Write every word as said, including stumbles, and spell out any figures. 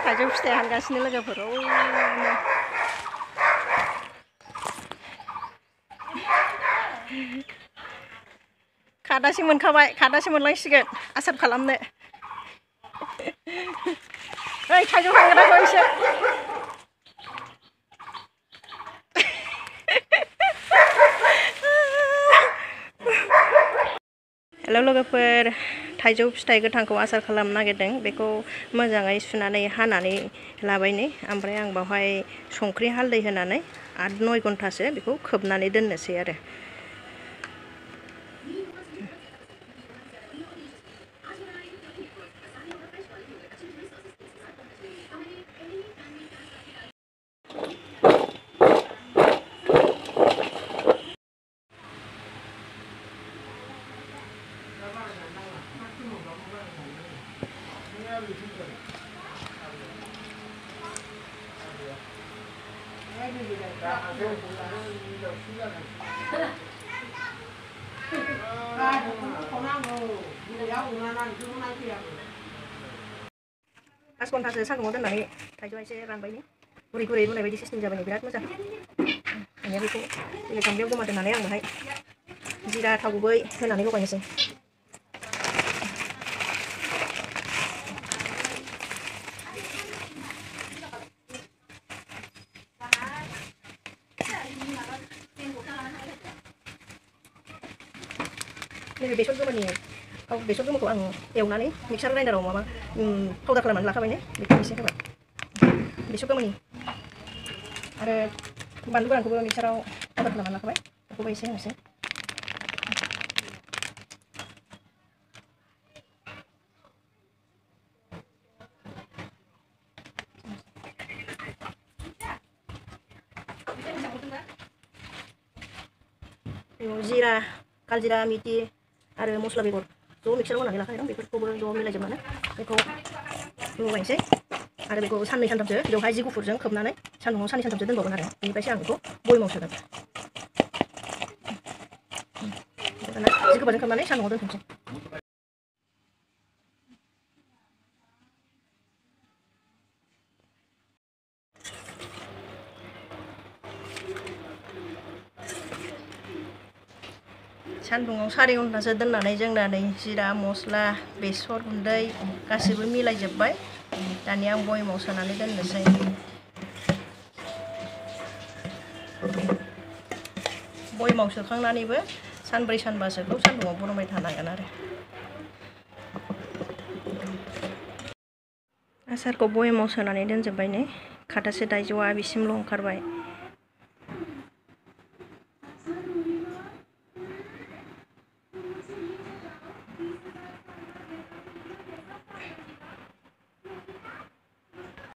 थाइजौ फिथाइ हानगासिनो लोगोफोर खादासे मोनखाबाय खादासे मोनलांसिगोन आसार खालामनो ओइ थाइजौ हानग्राखौ एसे हेलौ लोगोफोर थाइजौ फिथाइ गोथांखौ आसार खालामनो नागिरदों बेखौ मोजाङै सुनानै हानानै लाबायनि ओमफ्राय आं बावहाय संख्रि हालदै होनानै आठ नय घन्टासो बेखौ खोबनानै दोननोसै आरो पास घन्टासो सान्दुङाव दोननानै थाइजौआ एसे रानबायनि गुरै गुरै रुनाय बायदि सिस्टेम जाबाय बिराद मोजां दानिया बेखौ बेलेग गामलायाव जमा दोननानै आं बाहाय जिरा थाव गुबै होनानै लगायनोसै नैबे बेसर गोमोननि बेसर गोमोनखौ आं एवनानै मिक्सार ग्राइन्डाराव माबा पाउडार खालामनानै लाखाबायनो बेखौ एसे होबाय बेसर गोमोननि आरो बानलु गोरानखौबो मिक्साराव पाउडार खालामनानै लाखाबाय बेखौबो एसे होनोसै जिरा कालजिरा मेथि आरो मस्ला बेगर ज' मिक्साराव होनानै लाखानाय दं बेफोरखौबो ज' मिलायजोबनानै बेखौ लगायनोसै आरो बेखौ साननै सानथामसो बेवहाय जि गुफुरजों खोबनानै सान्दुङाव साननै सानथामसो दोनबावगोन आरो बेनिफ्रायसो आं बेखौ बयेमाव सोगोन दाना जि गोबाजों खोबनानै सान्दुङाव दोनथ'नोसै सान्दुङाव सारि घन्टासो दोननानै जोंना नै जिरा मस्ला बेसर गुन्दै गासिबो मिलायजोब्बाय दानिया आं बयेमाव सोनानै दोननोसै बयेमाव सोखांनानैबो सानब्रै सानबासोखौ सान्दुङाव बरमबाय थानांगोन आरो आसारखौ बयेमाव सोनानै दोनजोब्बाय नै खादासे थाइजौआ बिसिमल' ओंखारबाय